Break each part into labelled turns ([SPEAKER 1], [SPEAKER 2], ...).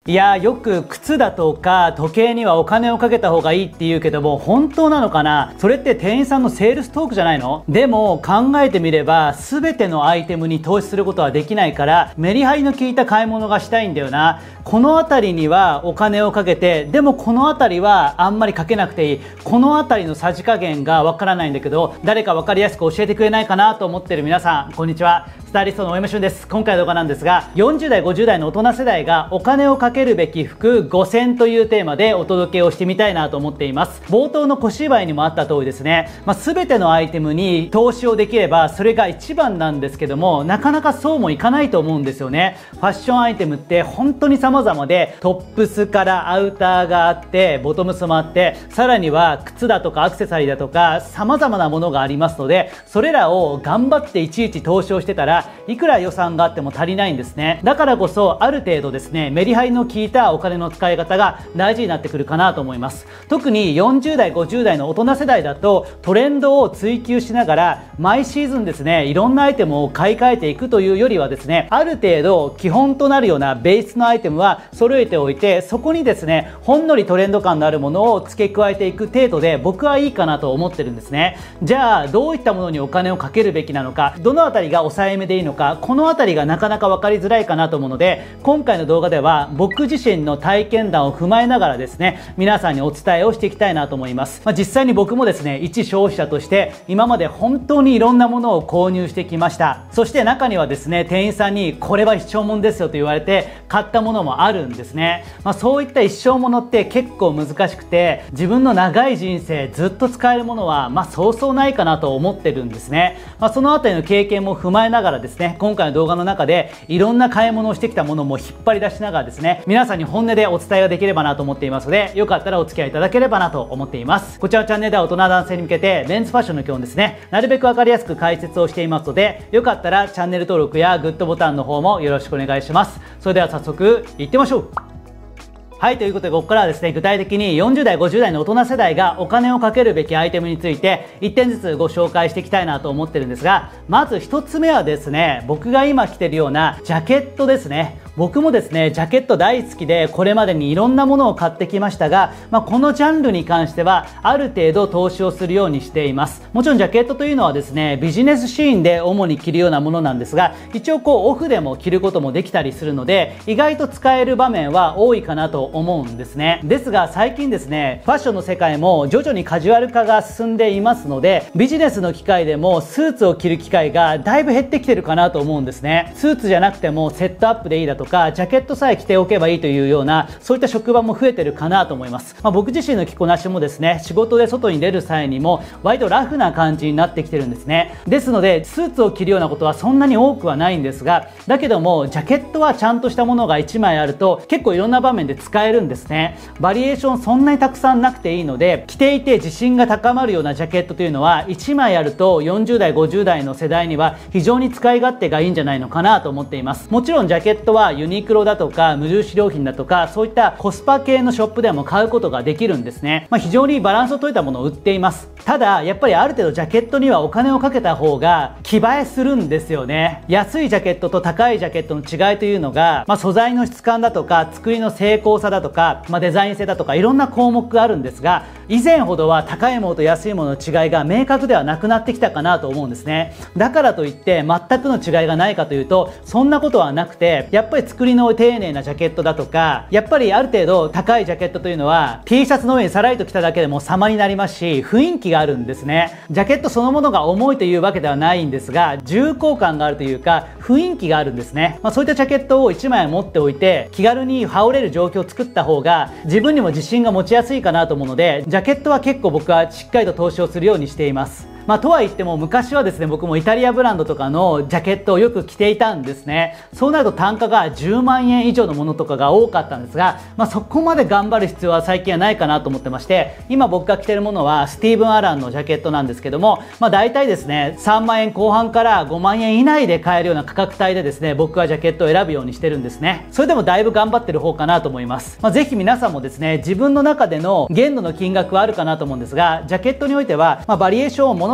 [SPEAKER 1] いやー、よく靴だとか時計にはお金をかけた方がいいって言うけども、本当なのかな？それって店員さんのセールストークじゃないの？でも考えてみれば全てのアイテムに投資することはできないから、メリハリの効いた買い物がしたいんだよな。この辺りにはお金をかけて、でもこの辺りはあんまりかけなくていい。この辺りのさじ加減がわからないんだけど、誰かわかりやすく教えてくれないかなと思ってる皆さん、こんにちは。スタイリストの大山俊です。今回の動画なんですが、40代50代の大人世代がお金をかけるべき服5選というテーマでお届けをしてみたいなと思っています。冒頭の小芝居にもあった通りですね、全てのアイテムに投資をできればそれが一番なんですけども、なかなかそうもいかないと思うんですよね。ファッションアイテムって本当に様々で、トップスからアウターがあって、ボトムスもあって、さらには靴だとかアクセサリーだとか様々なものがありますので、それらを頑張っていちいち投資をしてたらいくら予算があっても足りないんですね。だからこそある程度ですね、メリハリの効いたお金の使い方が大事になってくるかなと思います。特に40代50代の大人世代だと、トレンドを追求しながら毎シーズンですね、いろんなアイテムを買い替えていくというよりはですね、ある程度基本となるようなベースのアイテムは揃えておいて、そこにですね、ほんのりトレンド感のあるものを付け加えていく程度で僕はいいかなと思ってるんですね。じゃあどういったものにお金をかけるべきなのか、どのあたりが抑えめでいいのか、このあたりがなかなか分かりづらいかなと思うので、今回の動画では僕自身の体験談を踏まえながらですね、皆さんにお伝えをしていきたいなと思います。実際に僕もですね、一消費者として今まで本当にいろんなものを購入してきました。そして中にはですね、店員さんにこれは一生もんですよと言われて買ったものもあるんですね。そういった一生ものって結構難しくて、自分の長い人生ずっと使えるものはそうそうないかなと思ってるんですね。そのあたりの経験も踏まえながらですね、今回の動画の中でいろんな買い物をしてきたものも引っ張り出しながらですね、皆さんに本音でお伝えができればなと思っていますので、よかったらお付き合いいただければなと思っています。こちらのチャンネルでは大人男性に向けてメンズファッションの基本ですね、なるべく分かりやすく解説をしていますので、よかったらチャンネル登録やグッドボタンの方もよろしくお願いします。それでは早速いってみましょう。はい、ということでここからはですね、具体的に40代50代の大人世代がお金をかけるべきアイテムについて1点ずつご紹介していきたいなと思ってるんですが、まず1つ目はですね、僕が今着てるようなジャケットですね。僕もですね、ジャケット大好きでこれまでにいろんなものを買ってきましたが、このジャンルに関してはある程度投資をするようにしています。もちろんジャケットというのはですね、ビジネスシーンで主に着るようなものなんですが、一応オフでも着ることもできたりするので、意外と使える場面は多いかなと思うんですね。ですが最近ですね、ファッションの世界も徐々にカジュアル化が進んでいますので、ビジネスの機会でもスーツを着る機会がだいぶ減ってきてるかなと思うんですね。スーツじゃなくてもセットアップでいいだとか、ジャケットさえ着ておけばいいというような、そういった職場も増えてるかなと思います。僕自身の着こなしもですね、仕事で外に出る際にも割とラフな感じになってきてるんですね。ですのでスーツを着るようなことはそんなに多くはないんですが、だけどもジャケットはちゃんとしたものが1枚あると結構いろんな場面で使えるんですね。バリエーションそんなにたくさんなくていいので、着ていて自信が高まるようなジャケットというのは1枚あると40代50代の世代には非常に使い勝手がいいんじゃないのかなと思っています。もちろんジャケットはユニクロだとか無印良品だとか、そういったコスパ系のショップでも買うことができるんですね。非常にバランスを取れたものを売っています。ただやっぱりある程度ジャケットにはお金をかけた方が着映えするんですよね。安いジャケットと高いジャケットの違いというのが、素材の質感だとか作りの精巧さだとか、デザイン性だとかいろんな項目があるんですが、以前ほどは高いものと安いものの違いが明確ではなくなってきたかなと思うんですね。だからといって全くの違いがないかというとそんなことはなくて、やっぱり作りの丁寧なジャケットだとか、やっぱりある程度高いジャケットというのは T シャツの上にさらりと着ただけでも様になりますし、雰囲気があるんですね。ジャケットそのものが重いというわけではないんですが、重厚感があるというか雰囲気があるんですね。そういったジャケットを1枚持っておいて気軽に羽織れる状況を作った方が自分にも自信が持ちやすいかなと思うので、ジャケットは結構僕はしっかりと投資をするようにしています。とは言っても昔はですね、僕もイタリアブランドとかのジャケットをよく着ていたんですね。そうなると単価が10万円以上のものとかが多かったんですが、そこまで頑張る必要は最近はないかなと思ってまして、今僕が着てるものはスティーブン・アランのジャケットなんですけども、大体ですね3万円後半から5万円以内で買えるような価格帯でですね、僕はジャケットを選ぶようにしてるんですね。それでもだいぶ頑張ってる方かなと思います。ぜひ皆さんもですね、自分の中での限度の金額はあるかなと思うんですが、ジャケットにおいてはバリエーションをもの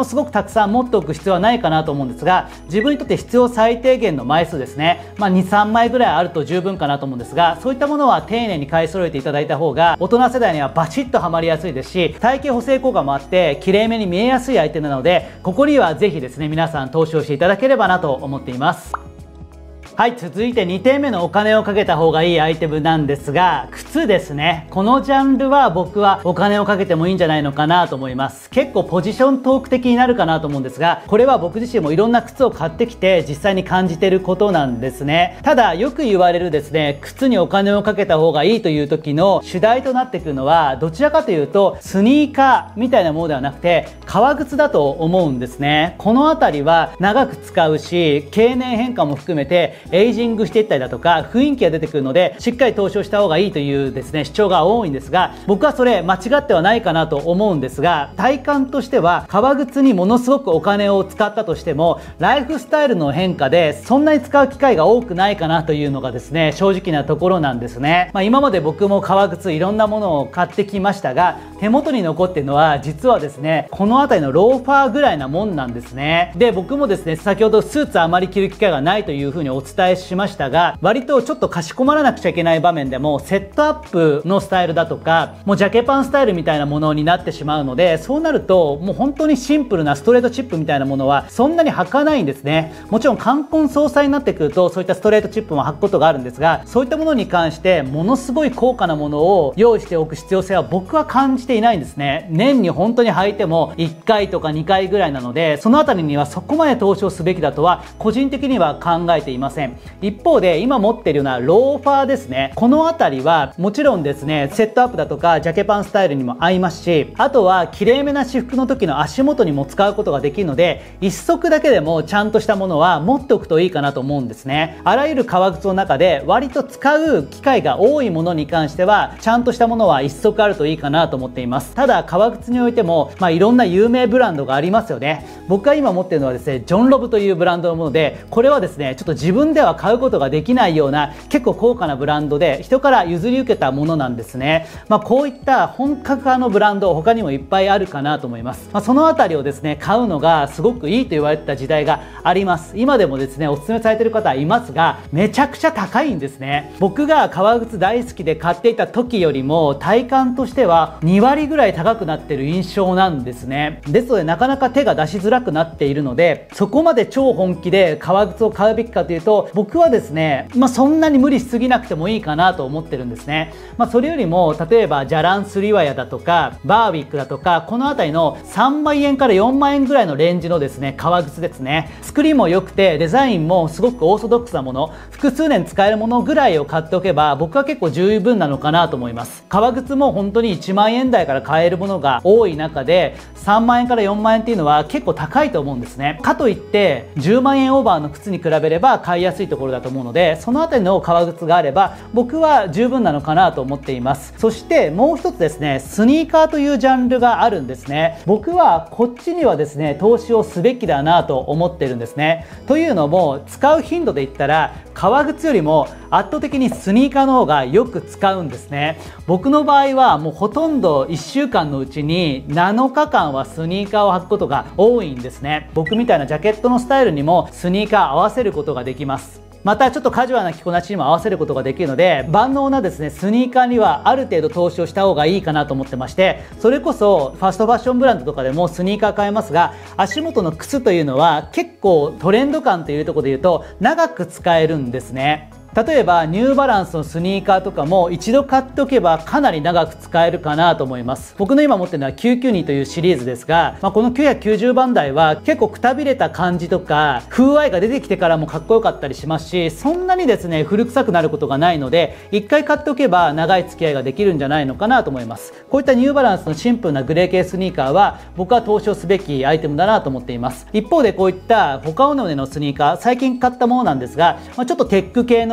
[SPEAKER 1] のすごくたくさん持っておく必要はないかなと思うんですが、自分にとって必要最低限の枚数ですね、2、3枚ぐらいあると十分かなと思うんですが、そういったものは丁寧に買い揃えていただいた方が大人世代にはバチッとはまりやすいですし、体型補正効果もあって綺麗めに見えやすいアイテムなので、ここにはぜひですね、皆さん投資をしていただければなと思っています。はい、続いて2点目のお金をかけた方がいいアイテムなんですが、靴ですね。このジャンルは僕はお金をかけてもいいんじゃないのかなと思います。結構ポジショントーク的になるかなと思うんですが、これは僕自身もいろんな靴を買ってきて実際に感じていることなんですね。ただよく言われるですね、靴にお金をかけた方がいいという時の主題となってくるのは、どちらかというとスニーカーみたいなものではなくて革靴だと思うんですね。このあたりは長く使うし、経年変化も含めてエイジングしていったりだとか雰囲気が出てくるので、しっかり投資をした方がいいというですね主張が多いんですが、僕はそれ間違ってはないかなと思うんですが、体感としては革靴にものすごくお金を使ったとしてもライフスタイルの変化でそんなに使う機会が多くないかなというのがですね正直なところなんですね。今まで僕も革靴いろんなものを買ってきましたが、手元に残っているのは実はですねこの辺りのローファーぐらいなもんなんですね。で、僕もですね先ほどスーツあまり着る機会がないというふうにお伝えしましたが、割とちょっとかしこまらなくちゃいけない場面でもセットアップのスタイルだとか、もうジャケパンスタイルみたいなものになってしまうので、そうなるともう本当にシンプルなストレートチップみたいなものはそんなに履かないんですね。もちろん冠婚葬祭になってくるとそういったストレートチップも履くことがあるんですが、そういったものに関してものすごい高価なものを用意しておく必要性は僕は感じていないんですね。年に本当に履いても1回とか2回ぐらいなので、そのあたりにはそこまで投資をすべきだとは個人的には考えていません。一方で今持っているようなローファーですね、このあたりはもちろんですねセットアップだとかジャケパンスタイルにも合いますし、あとは綺麗めな私服の時の足元にも使うことができるので、一足だけでもちゃんとしたものは持っておくといいかなと思うんですね。あらゆる革靴の中で割と使う機会が多いものに関してはちゃんとしたものは一足あるといいかなと思っています。ただ革靴においてもいろんな有名ブランドがありますよね。僕が今持っているのはですねジョンロブというブランドのもので、これはですねちょっと自分では買うことができないような結構高価なブランドで人から譲り受けたものなんですね。こういった本格派のブランド他にもいっぱいあるかなと思います。そのあたりをですね買うのがすごくいいと言われてた時代があります。今でもですねお勧めされている方はいますが、めちゃくちゃ高いんですね。僕が革靴大好きで買っていた時よりも体感としては2割ぐらい高くなっている印象なんですね。ですのでなかなか手が出しづらくなっているので、そこまで超本気で革靴を買うべきかというと、僕はですねそんなに無理しすぎなくてもいいかなと思ってるんですね。それよりも例えばジャランスリワヤだとかバーウィックだとか、この辺りの3万円から4万円ぐらいのレンジのですね革靴ですね、作りも良くてデザインもすごくオーソドックスなもの、複数年使えるものぐらいを買っておけば僕は結構十分なのかなと思います。革靴も本当に1万円台から買えるものが多い中で、3万円から4万円っていうのは結構高いと思うんですね。かといって10万円オーバーの靴に比べれば買いやすいところだと思うので、そのあたりの革靴があれば僕は十分なのかなと思っています。そしてもう一つですね、スニーカーというジャンルがあるんですね。僕はこっちにはですね投資をすべきだなと思ってるんですね。というのも使う頻度で言ったら革靴よりも圧倒的にスニーカーの方がよく使うんですね。僕の場合はもうほとんど1週間のうちに7日間はスニーカーを履くことが多いんですね。僕みたいなジャケットのスタイルにもスニーカー合わせることができます。またちょっとカジュアルな着こなしにも合わせることができるので、万能なですねスニーカーにはある程度投資をした方がいいかなと思ってまして、それこそファストファッションブランドとかでもスニーカー買えますが、足元の靴というのは結構トレンド感というところで言うと長く使えるんですね。例えばニューバランスのスニーカーとかも一度買っておけばかなり長く使えるかなと思います。僕の今持ってるのは992というシリーズですが、この990番台は結構くたびれた感じとか風合いが出てきてからもかっこよかったりしますし、そんなにですね古臭くなることがないので、一回買っておけば長い付き合いができるんじゃないのかなと思います。こういったニューバランスのシンプルなグレー系スニーカーは僕は投資をすべきアイテムだなと思っています。一方でこういったホカオネのスニーカー、最近買ったものなんですが、ちょっとテック系の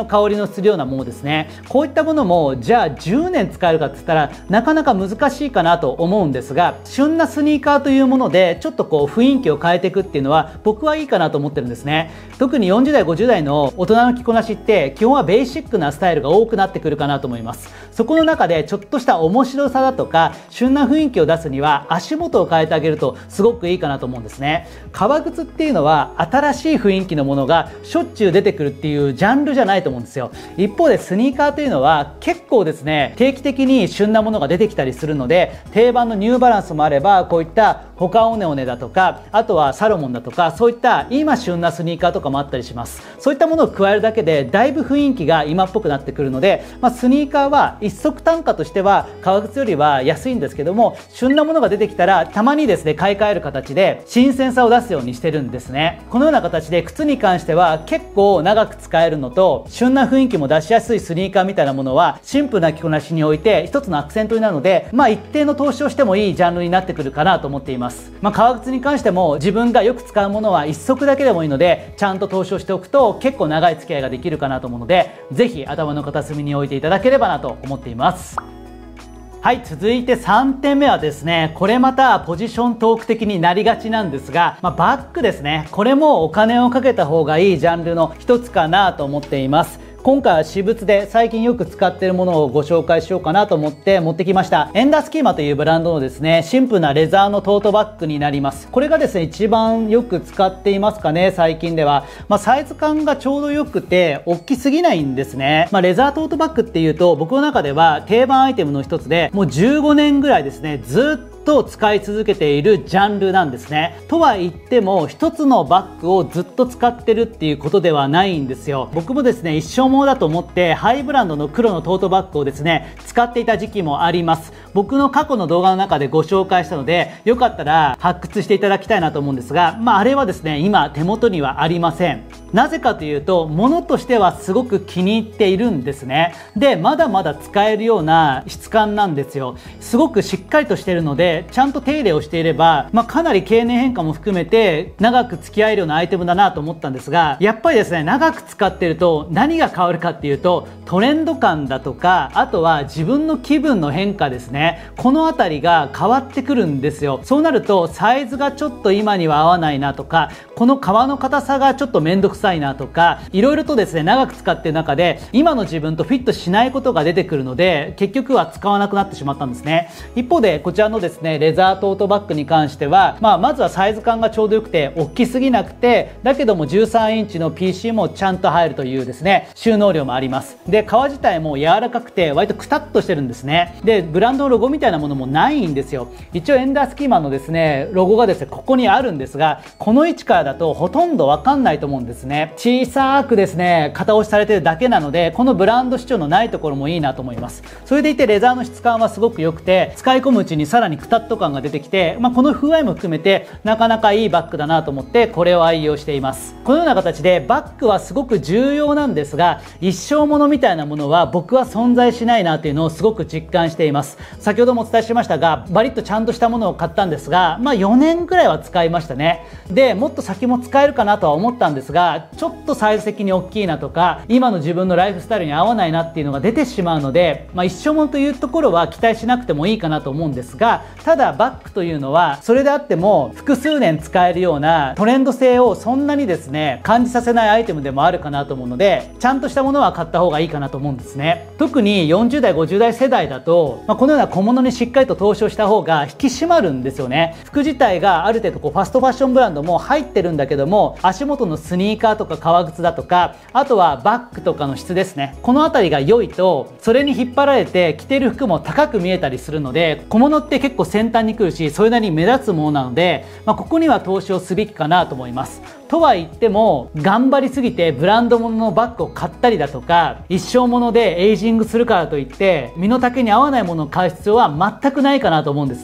[SPEAKER 1] 香りのするようなものですね。こういったものもじゃあ10年使えるかって言ったらなかなか難しいかなと思うんですが、旬なスニーカーというものでちょっとこう雰囲気を変えていくっていうのは僕はいいかなと思ってるんですね。特に40代50代の大人の着こなしって基本はベーシックなスタイルが多くなってくるかなと思います。そこの中でちょっとした面白さだとか旬な雰囲気を出すには足元を変えてあげるとすごくいいかなと思うんですね。革靴っていうのは新しい雰囲気のものがしょっちゅう出てくるっていうジャンルじゃないと思うんですよ。一方でスニーカーというのは結構ですね、定期的に旬なものが出てきたりするので、定番のニューバランスもあればこういったホカオネオネだとか、あとはサロモンだとか、そういった今旬なスニーカーとかもあったりします。そういったものを加えるだけでだいぶ雰囲気が今っぽくなってくるので、スニーカーは一足単価としては革靴よりは安いんですけども、旬なものが出てきたらたまにですね買い替える形で新鮮さを出すようにしてるんですね。このような形で靴に関しては結構長く使えるのと、旬な雰囲気も出しやすいスニーカーみたいなものはシンプルな着こなしにおいて一つのアクセントになるので、一定の投資をしてもいいジャンルになってくるかなと思っています。革靴に関しても自分がよく使うものは一足だけでもいいので、ちゃんと投資をしておくと結構長い付き合いができるかなと思うので、ぜひ頭の片隅に置いていただければなと思っています。はい、続いて3点目はですね、これまたポジショントーク的になりがちなんですが、バッグですね。これもお金をかけた方がいいジャンルの一つかなと思っています。今回は私物で最近よく使っているものをご紹介しようかなと思って持ってきました。エンダースキーマというブランドのですね、シンプルなレザーのトートバッグになります。これがですね、一番よく使っていますかね、最近では。サイズ感がちょうどよくて、大きすぎないんですね。レザートートバッグっていうと、僕の中では定番アイテムの一つで、もう15年ぐらいですね、ずっと使い続けているジャンルなんですね。とは言っても一つのバッグをずっと使ってるっていうことではないんですよ。僕もですね、一生ものだと思ってハイブランドの黒のトートバッグをですね使っていた時期もあります。僕の過去の動画の中でご紹介したので、よかったら発掘していただきたいなと思うんですが、あれはですね今手元にはありません。なぜかというと、物としてはすごく気に入っているんですね。で、まだまだ使えるような質感なんですよ。すごくしっかりとしているので、ちゃんと手入れをしていれば、かなり経年変化も含めて長く付き合えるようなアイテムだなと思ったんですが、やっぱりですね、長く使っていると何が変わるかっていうと、トレンド感だとか、あとは自分の気分の変化ですね。このあたりが変わってくるんですよ。そうなると、サイズがちょっと今には合わないなとか、この革の硬さがちょっとめんどくさいなとか、いろいろとですね、長く使っている中で、今の自分とフィットしないことが出てくるので、結局は使わなくなってしまったんですね。一方で、こちらのですね、レザートートバッグに関しては、まずはサイズ感がちょうどよくて、大きすぎなくて、だけども13インチの PC もちゃんと入るというですね、収納量もあります。で、革自体も柔らかくて、割とくたっとしてるんですね。で、ブランドのロゴみたいなものもないんですよ。一応エンダースキーマンのですね、ロゴがですね、ここにあるんですが、この位置からだとほとんどわかんないと思うんですね。小さくですね、型押しされてるだけなので、このブランド主張のないところもいいなと思います。それでいてレザーの質感はすごく良くて、使い込むうちにさらにくたっと感が出てきて、この風合いも含めてなかなかいいバッグだなと思ってこれを愛用しています。このような形でバッグはすごく重要なんですが、一生ものみたいなものは僕は存在しないなというのをすごく実感しています。先ほどもお伝えしましたが、バリッとちゃんとしたものを買ったんですが、4年ぐらいは使いましたね。で、もっと先も使えるかなとは思ったんですが、ちょっとサイズ的に大きいなとか、今の自分のライフスタイルに合わないなっていうのが出てしまうので、一生ものというところは期待しなくてもいいかなと思うんですが、ただバッグというのはそれであっても複数年使えるようなトレンド性をそんなにですね感じさせないアイテムでもあるかなと思うので、ちゃんとしたものは買った方がいいかなと思うんですね。特に40代50代世代だと、このような小物にしっかりと投資をした方が引き締まるんですよね。服自体がある程度ファストファッションブランドも入ってるんだけども、足元のスニーカーとか革靴だとか、あとはバッグとかの質ですね、この辺りが良いとそれに引っ張られて着てる服も高く見えたりするので、小物って結構先端に来るし、それなりに目立つものなので、ここには投資をすべきかなと思います。とは言っても、頑張りすぎてブランド物のバッグを買ったりだとか、一生ものでエイジングするからといって身の丈に合わないものを買う必要は全くないかなと思うんですね。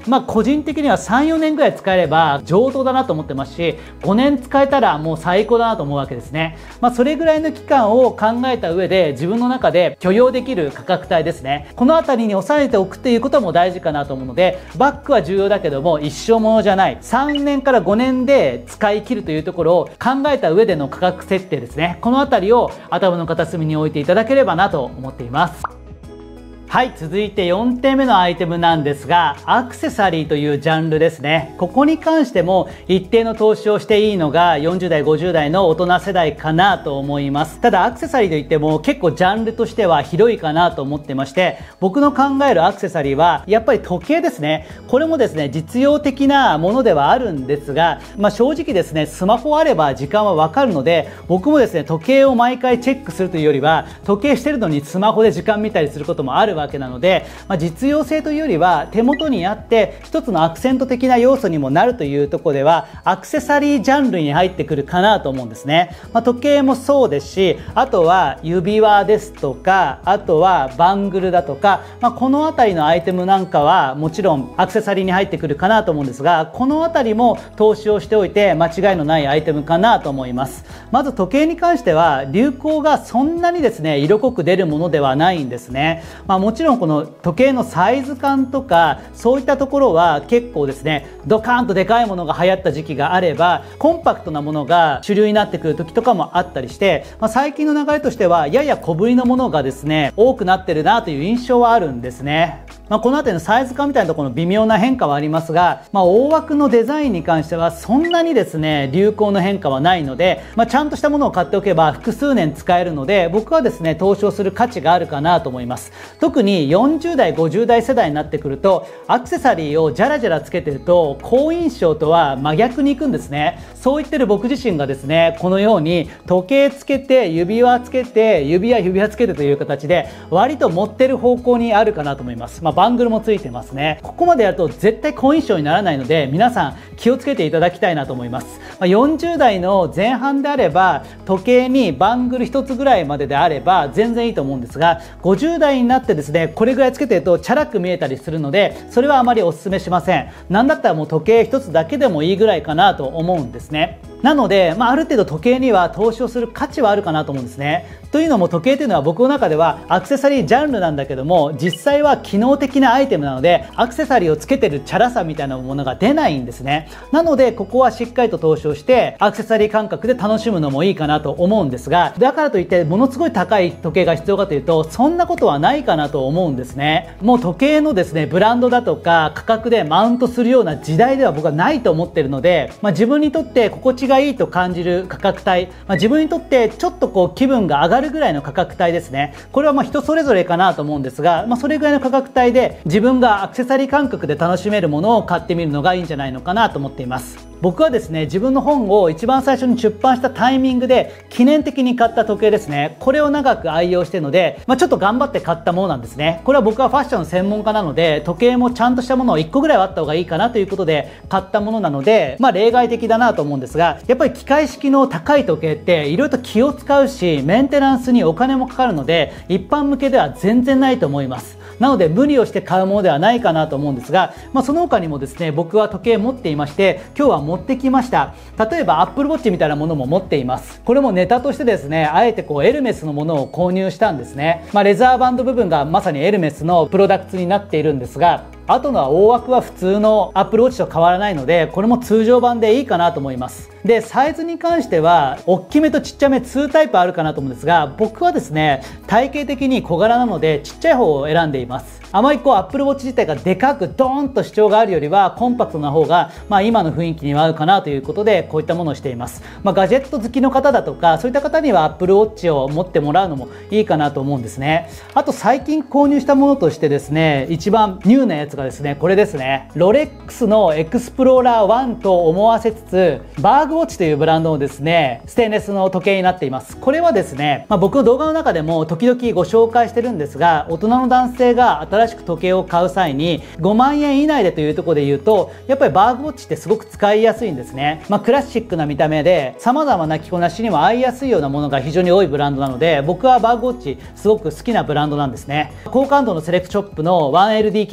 [SPEAKER 1] 個人的には3、4年ぐらい使えれば上等だなと思ってますし、5年使えたらもう最高だなと思うわけですね。それぐらいの期間を考えた上で自分の中で許容できる価格帯ですね。このあたりに抑えておくっていうことも大事かなと思うので、バッグは重要だけども一生ものじゃない。3年から5年で使い切るというところを考えた上での価格設定ですね。このあたりを頭の片隅に置いていただければなと思っています。はい、続いて4点目のアイテムなんですが、アクセサリーというジャンルですね。ここに関しても一定の投資をしていいのが40代、50代の大人世代かなと思います。ただアクセサリーといっても結構ジャンルとしては広いかなと思ってまして、僕の考えるアクセサリーはやっぱり時計ですね。これもですね、実用的なものではあるんですが、正直ですね、スマホあれば時間はわかるので、僕もですね、時計を毎回チェックするというよりは、時計してるのにスマホで時間見たりすることもあるわけなので、実用性というよりは手元にあって一つのアクセント的な要素にもなるというところではアクセサリージャンルに入ってくるかなと思うんですね。時計もそうですし、あとは指輪ですとか、あとはバングルだとか、このあたりのアイテムなんかはもちろんアクセサリーに入ってくるかなと思うんですが、このあたりも投資をしておいて間違いのないアイテムかなと思います。まず時計に関しては流行がそんなにですね、色濃く出るものではないんですね。もちろんこの時計のサイズ感とかそういったところは結構ですね、ドカーンとでかいものが流行った時期があればコンパクトなものが主流になってくる時とかもあったりして、最近の流れとしてはやや小ぶりのものがですね多くなってるなという印象はあるんですね。この辺りのサイズ感みたいなところの微妙な変化はありますが、大枠のデザインに関してはそんなにですね流行の変化はないので、ちゃんとしたものを買っておけば複数年使えるので、僕はですね投資をする価値があるかなと思います。特に40代50代世代になってくるとアクセサリーをジャラジャラつけてると好印象とは真逆にいくんですね。そう言ってる僕自身がですね、このように時計つけて指輪つけて指輪つけてという形で割と持ってる方向にあるかなと思います。バングルもついてますね。ここまでやると絶対好印象にならないので、皆さん気をつけていただきたいなと思います。40代の前半であれば時計にバングル1つぐらいまでであれば全然いいと思うんですが、50代になってですねこれぐらいつけてるとチャラく見えたりするので、それはあまりお勧めしません。なんだったらもう時計1つだけでもいいぐらいかなと思うんですね。なので、ある程度時計には投資をする価値はあるかなと思うんですね。というのも時計というのは僕の中ではアクセサリージャンルなんだけども、実際は機能的なアイテムなのでアクセサリーをつけてるチャラさみたいなものが出ないんですね。なのでここはしっかりと投資をしてアクセサリー感覚で楽しむのもいいかなと思うんですが、だからといってものすごい高い時計が必要かというとそんなことはないかなと思うんですね。もう時計のですねブランドだとか価格でマウントするような時代では僕はないと思っているので、自分にとって心地がいいと感じる価格帯、自分にとってちょっと気分が上がるぐらいの価格帯ですね。これは人それぞれかなと思うんですが、それぐらいの価格帯で自分がアクセサリー感覚で楽しめるものを買ってみるのがいいんじゃないのかなと思っています。僕はですね、自分の本を一番最初に出版したタイミングで記念的に買った時計ですね。これを長く愛用しているので、ちょっと頑張って買ったものなんですね。これは僕はファッション専門家なので、時計もちゃんとしたものを1個ぐらいはあった方がいいかなということで買ったものなので、例外的だなと思うんですが、やっぱり機械式の高い時計っていろいろと気を使うし、メンテナンスにお金もかかるので、一般向けでは全然ないと思います。なので無理をして買うものではないかなと思うんですが、その他にもですね、僕は時計持っていまして、今日は持ってきました。例えば Apple Watch みたいなものも持っています。これもネタとしてですね、あえてエルメスのものを購入したんですね。レザーバンド部分がまさにエルメスのプロダクツになっているんですが、あとの大枠は普通の Apple Watch と変わらないので、これも通常版でいいかなと思います。で、サイズに関しては大きめとちっちゃめ2タイプあるかなと思うんですが、僕はですね体型的に小柄なのでちっちゃい方を選んでいます。あまりApple Watch 自体がでかくドーンと主張があるよりはコンパクトな方が今の雰囲気には合うかなということでこういったものをしています。ガジェット好きの方だとかそういった方には Apple Watch を持ってもらうのもいいかなと思うんですね。あと最近購入したものとしてですね、一番ニューなやつがですねこれですね。ロレックスのエクスプローラー1と思わせつつバーグウォッチというブランドのですねステンレスの時計になっています。これはですね、僕の動画の中でも時々ご紹介してるんですが、大人の男性が新しく時計を買う際に5万円以内でというところで言うと、やっぱりバーグウォッチってすごく使いやすいんですね。クラシックな見た目で様々な着こなしにも合いやすいようなものが非常に多いブランドなので、僕はバーグウォッチすごく好きなブランドなんですね。高感度のセレクトショップの 1LDK とかそういっ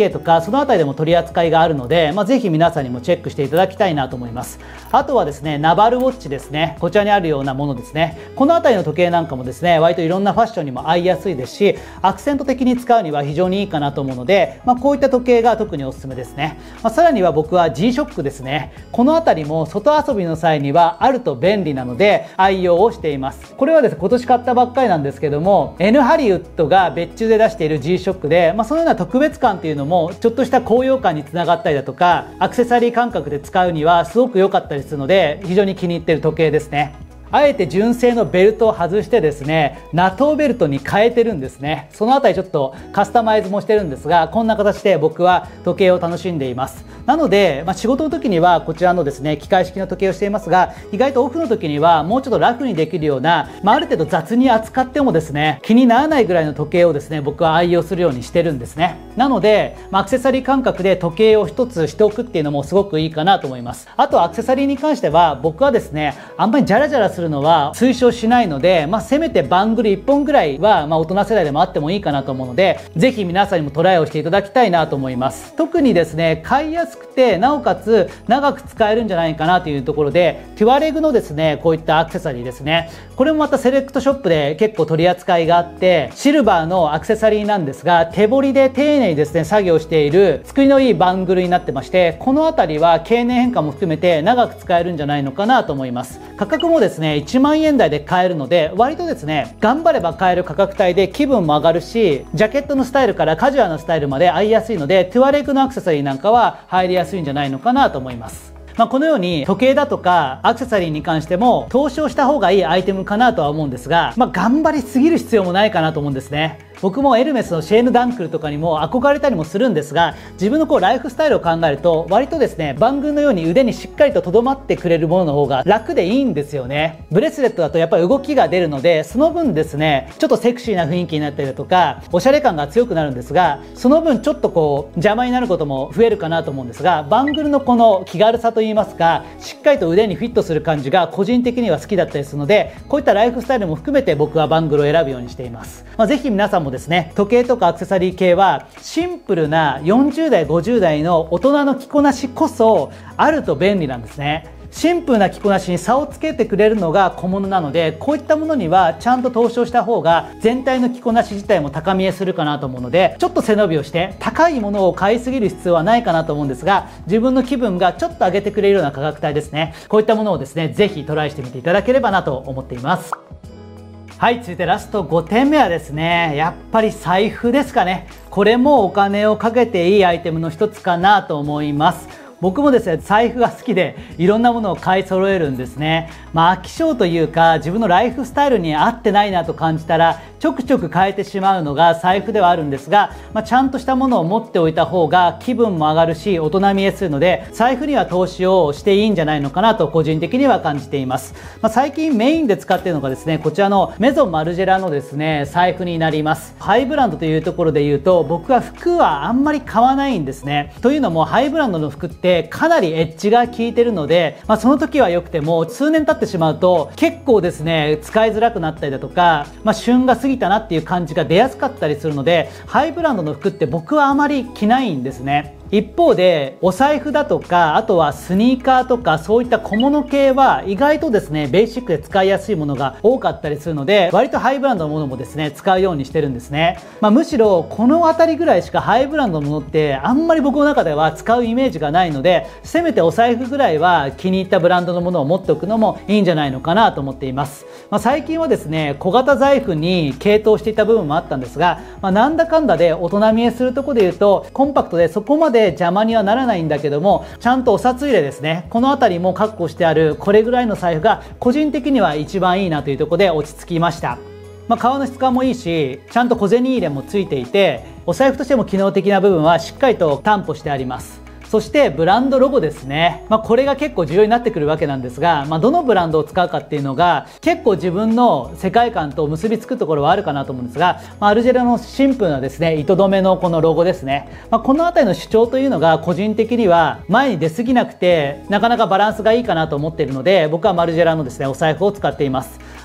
[SPEAKER 1] そのあたりでも取り扱いがあるので、ぜひ皆さんにもチェックしていただきたいなと思います。あとはですね、ナバルウォッチですね。こちらにあるようなものですね。このあたりの時計なんかもですね、割といろんなファッションにも合いやすいですし、アクセント的に使うには非常にいいかなと思うので、こういった時計が特におすすめですね。さらには僕は G-SHOCK ですね。このあたりも外遊びの際にはあると便利なので愛用をしています。これはですね、今年買ったばっかりなんですけども、N ハリウッドが別注で出している G-SHOCK で、そのような特別感っていうのもちょっとした高揚感につながったりだとか、アクセサリー感覚で使うにはすごく良かったりするので、非常に気に入っている時計ですね。あえて純正のベルトを外してですね、NATOベルトに変えてるんですね。そのあたりちょっとカスタマイズもしてるんですが、こんな形で僕は時計を楽しんでいます。なので、仕事の時にはこちらのですね、機械式の時計をしていますが、意外とオフの時にはもうちょっとラフにできるような、ある程度雑に扱ってもですね、気にならないぐらいの時計をですね、僕は愛用するようにしてるんですね。なので、アクセサリー感覚で時計を一つしておくっていうのもすごくいいかなと思います。あとアクセサリーに関しては、僕はですね、あんまりジャラジャラするのは推奨しないので、せめてバングル1本ぐらいは、大人世代でもあってもいいかなと思うので、ぜひ皆さんにもトライをしていただきたいなと思います。特にですね、買いやすくて、なおかつ長く使えるんじゃないかなというところで、テュアレグのですね、こういったアクセサリーですね。これもまたセレクトショップで結構取り扱いがあって、シルバーのアクセサリーなんですが、手彫りで丁寧にですね、作業している作りのいいバングルになってまして、このあたりは経年変化も含めて長く使えるんじゃないのかなと思います。価格もですね、1万円台で買えるので、割とですね、頑張れば買える価格帯で気分も上がるし、ジャケットのスタイルからカジュアルなスタイルまで合いやすいので、トゥアレグのアクセサリーなんかは入りやすいんじゃないのかなと思います。このように時計だとかアクセサリーに関しても投資をした方がいいアイテムかなとは思うんですが、頑張りすぎる必要もないかなと思うんですね。僕もエルメスのシェーヌ・ダンクルとかにも憧れたりもするんですが、自分のライフスタイルを考えると割とですね、バングルのように腕にしっかりと留まってくれるものの方が楽でいいんですよね。ブレスレットだとやっぱり動きが出るので、その分ですね、ちょっとセクシーな雰囲気になったりだとかおしゃれ感が強くなるんですが、その分ちょっと邪魔になることも増えるかなと思うんですが、バングルのこの気軽さといいますか、しっかりと腕にフィットする感じが個人的には好きだったりするので、こういったライフスタイルも含めて僕はバングルを選ぶようにしています。ぜひ皆さんもですね、時計とかアクセサリー系はシンプルな40代50代の大人の着こなしこそあると便利なんですね。シンプルな着こなしに差をつけてくれるのが小物なので、こういったものにはちゃんと投資をした方が全体の着こなし自体も高見えするかなと思うので、ちょっと背伸びをして高いものを買いすぎる必要はないかなと思うんですが、自分の気分がちょっと上げてくれるような価格帯ですね、こういったものをですね、ぜひトライしてみていただければなと思っています。はい、続いてラスト5点目はですね、やっぱり財布ですかね。これもお金をかけていいアイテムの一つかなと思います。僕もですね、財布が好きでいろんなものを買い揃えるんですね。飽き性というか自分のライフスタイルに合ってないなと感じたらちょくちょく変えてしまうのが財布ではあるんですが、ちゃんとしたものを持っておいた方が気分も上がるし大人見えするので、財布には投資をしていいんじゃないのかなと個人的には感じています。最近メインで使っているのがですね、こちらのメゾンマルジェラのですね、財布になります。ハイブランドというところで言うと、僕は服はあんまり買わないんですね。というのもハイブランドの服ってかなりエッジが効いてるので、その時は良くても数年経ってしまうと結構ですね、使いづらくなったりだとか、旬が過ぎたなっていう感じが出やすかったりするので、ハイブランドの服って僕はあまり着ないんですね。一方でお財布だとか、あとはスニーカーとかそういった小物系は意外とですね、ベーシックで使いやすいものが多かったりするので、割とハイブランドのものもですね、使うようにしてるんですね。むしろこの辺りぐらいしかハイブランドのものってあんまり僕の中では使うイメージがないので、せめてお財布ぐらいは気に入ったブランドのものを持っておくのもいいんじゃないのかなと思っています。最近はですね、小型財布に傾倒していた部分もあったんですが、なんだかんだで大人見えするところで言うとコンパクトでそこまで邪魔にはならないんだけども、ちゃんとお札入れですね、この辺りも確保してあるこれぐらいの財布が個人的には一番いいなというところで落ち着きました。革の質感もいいし、ちゃんと小銭入れもついていて、お財布としても機能的な部分はしっかりと担保してあります。そしてブランドロゴですね。これが結構重要になってくるわけなんですが、どのブランドを使うかっていうのが結構自分の世界観と結びつくところはあるかなと思うんですが、アルジェラのシンプルなですね、糸止めのこのロゴですね。この辺りの主張というのが個人的には前に出過ぎなくてなかなかバランスがいいかなと思っているので、僕はマルジェラのですね、お財布を使っています。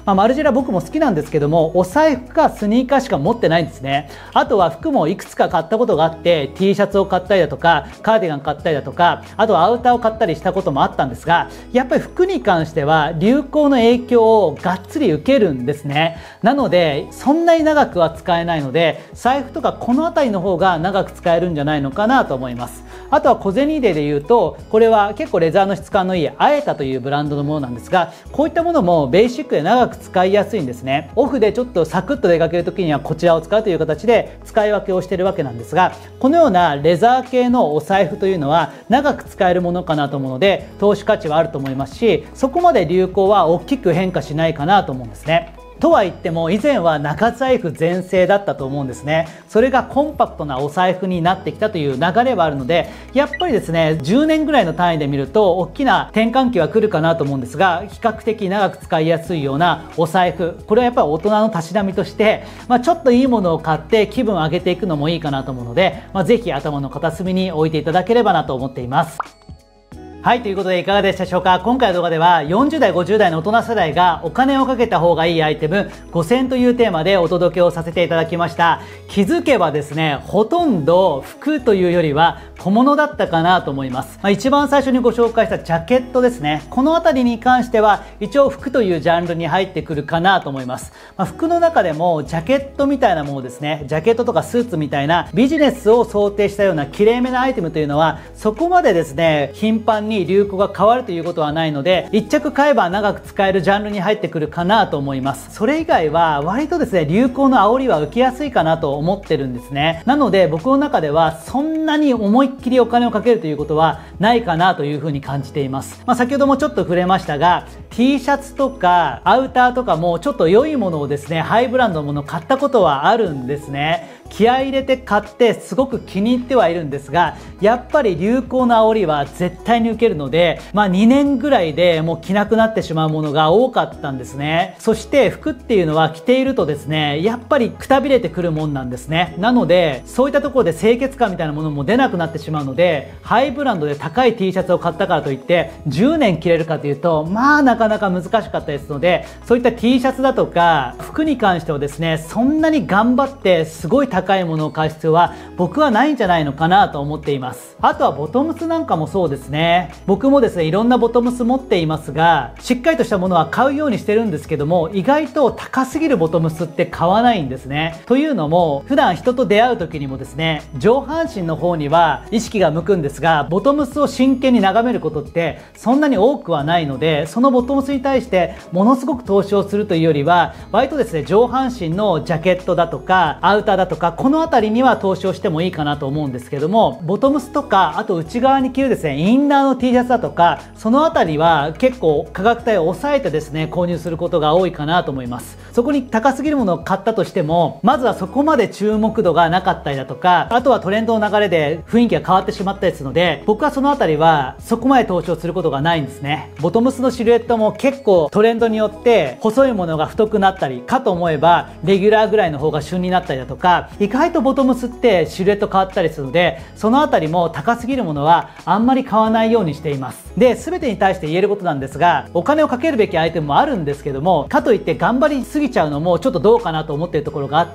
[SPEAKER 1] マルジェラ僕も好きなんですけども、お財布かスニーカーしか持ってないんですね。あとは服もいくつか買ったことがあって、 T シャツを買ったりだとかカーディガン買ったりだとか、あとはアウターを買ったりしたこともあったんですが、やっぱり服に関しては流行の影響をがっつり受けるんですね。なのでそんなに長くは使えないので、財布とかこの辺りの方が長く使えるんじゃないのかなと思います。あとは小銭入れで言うと、これは結構レザーの質感のいいアエタというブランドのものなんですが、こういったものもベーシックで長く使いやすいんですね。オフでちょっとサクッと出かける時にはこちらを使うという形で使い分けをしているわけなんですが、このようなレザー系のお財布というのは長く使えるものかなと思うので、投資価値はあると思いますし、そこまで流行は大きく変化しないかなと思うんですね。とは言っても以前は中財布全盛だったと思うんですね。それがコンパクトなお財布になってきたという流れはあるので、やっぱりですね、10年ぐらいの単位で見ると大きな転換期は来るかなと思うんですが、比較的長く使いやすいようなお財布、これはやっぱり大人のたしなみとして、ちょっといいものを買って気分を上げていくのもいいかなと思うので、ぜひ頭の片隅に置いていただければなと思っています。はい、ということでいかがでしたでしょうか。今回の動画では40代50代の大人世代がお金をかけた方がいいアイテム5選というテーマでお届けをさせていただきました。気づけばですね、ほとんど服というよりは小物だったかなと思います。一番最初にご紹介したジャケットですね、この辺りに関しては一応服というジャンルに入ってくるかなと思います。服の中でもジャケットみたいなものですね、ジャケットとかスーツみたいなビジネスを想定したようなきれいめなアイテムというのはそこまでですね頻繁に流行が変わるということはないので、1着買えば長く使えるジャンルに入ってくるかなと思います。それ以外は割とですね流行の煽りは受けやすいかなと思ってるんですね。なので僕の中ではそんなに思いっきりお金をかけるということはないかなというふうに感じています。先ほどもちょっと触れましたが、 T シャツとかアウターとかもちょっと良いものをですね、ハイブランドのものを買ったことはあるんですね。気合い入れて買ってすごく気に入ってはいるんですが、やっぱり流行の煽りは絶対に受けるので、2年ぐらいでもう着なくなってしまうものが多かったんですね。そして服っていうのは着ているとですね、やっぱりくたびれてくるもんなんですね。なのでそういったところで清潔感みたいなものも出なくなってしまうので、ハイブランドで高い T シャツを買ったからといって10年着れるかというとなかなか難しかったですので、そういった T シャツだとか服に関してはですね、そんなに頑張ってすごい高いものを買う必要は僕はないんじゃないのかなと思っています。あとはボトムスなんかもそうですね。僕もですねいろんなボトムス持っていますが、しっかりとしたものは買うようにしてるんですけども、意外と高すぎるボトムスって買わないんですね。というのも普段人と出会う時にもですね、上半身の方には意識が向くんですが、ボトムスを真剣に眺めることってそんなに多くはないので、そのボトムスに対してものすごく投資をするというよりは、割とですね上半身のジャケットだとかアウターだとかこの辺りには投資をしてもいいかなと思うんですけども、ボトムスとかあと内側に着るですねインナーの T シャツだとか、その辺りは結構価格帯を抑えてですね購入することが多いかなと思います。そこに高すぎるものを買ったとしても、まずはそこまで注目度がなかったりだとか、あとはトレンドの流れで雰囲気が変わってしまったりするので、僕はその辺りはそこまで投資をすることがないんですね。ボトムスのシルエットも結構トレンドによって細いものが太くなったりかと思えば、レギュラーぐらいの方が旬になったりだとか、意外とボトムスってシルエット変わったりするので、その辺りも高すぎるものはあんまり買わないようにしています。で、全てに対して言えることなんですが、お金をかけるべきアイテムもあるんですけども、かといって頑張りすぎちゃうのもちょっとどうかなと思っているところがあって、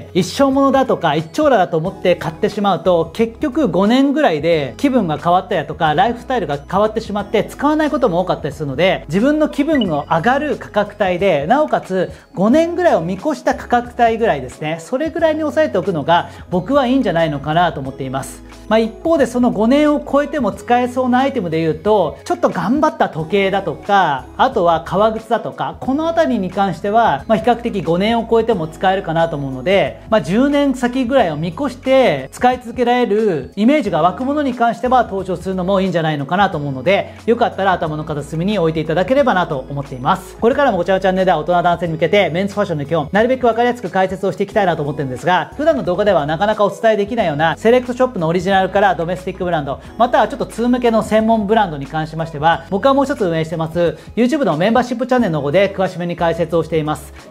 [SPEAKER 1] 一生ものだとか一長羅だと思って買ってしまうと、結局5年ぐらいで気分が変わったりだとかライフスタイルが変わってしまって使わないことも多かったりするので、自分の気分の上がる価格帯で、なおかつ5年ぐらいを見越した価格帯ぐらいですね、それぐらいに抑えておくのが僕はいいんじゃないのかなと思っています。一方でその5年を超えても使えそうなアイテムで言うと、ちょっと頑張った時計だとか、あとは革靴だとか、この辺りに関しては、比較的5年を超えても使えるかなと思うので、10年先ぐらいを見越して使い続けられるイメージが湧くものに関しては登場するのもいいんじゃないのかなと思うので、よかったら頭の片隅に置いていただければなと思っています。これからもこちらのチャンネルでは大人男性に向けてメンズファッションの基本、なるべく分かりやすく解説をしていきたいなと思ってるんですが、普段の動画ではなかなかお伝えできないようなセレクトショップのオリジナルからドメスティックブランド、またはちょっと通向けの専門ブランドに関しましては、僕はもう一つ運営してます YouTube のメンバーシップチャンネルの方で詳しめに解説をしています。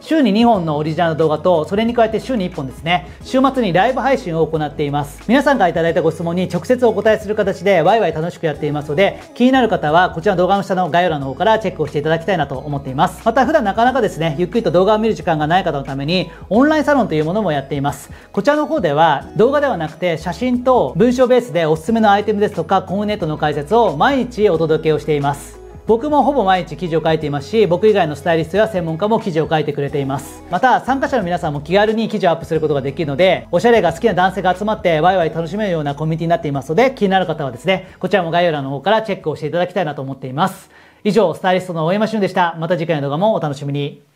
[SPEAKER 1] 週に2本のオリジナル動画と、それに加えて週に1本ですね、週末にライブ配信を行っています。皆さんからいただいたご質問に直接お答えする形でワイワイ楽しくやっていますので、気になる方はこちらの動画の下の概要欄の方からチェックをしていただきたいなと思っています。また普段なかなかですね、ゆっくりと動画を見る時間がない方のために、オンラインサロンというものもやっています。こちらの方では動画ではなくて写真と文章ベースでおすすめのアイテムですとかコーディネートの解説を毎日お届けをしています。僕もほぼ毎日記事を書いていますし、僕以外のスタイリストや専門家も記事を書いてくれています。また参加者の皆さんも気軽に記事をアップすることができるので、おしゃれが好きな男性が集まってワイワイ楽しめるようなコミュニティになっていますので、気になる方はですね、こちらも概要欄の方からチェックをしていただきたいなと思っています。以上、スタイリストの大山俊でした。また次回の動画もお楽しみに。